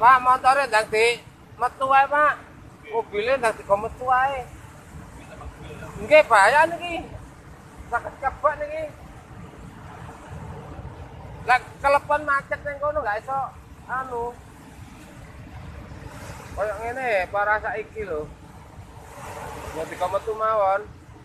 Pak, motornya ndang di metu wae, Pak. Mobilnya ndang digo metu wae. Nggih, bahaya niki. Saged kebak niki. Lah kelepon macet ning kono gak iso anu. Kayak ngene para saiki lho. Ya digo metu mawon.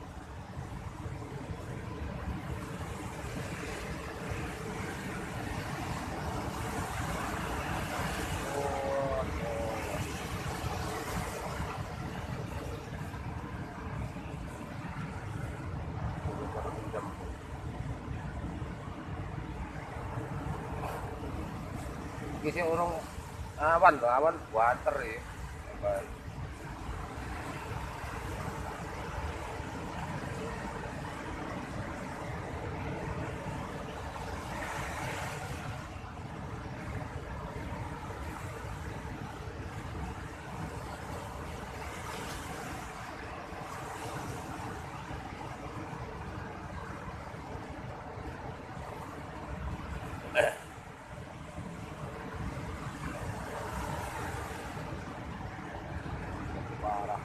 Iki urung awan lho, awan buanter ya. Parah.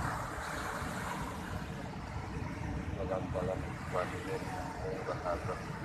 Jalan-jalan buat ini murah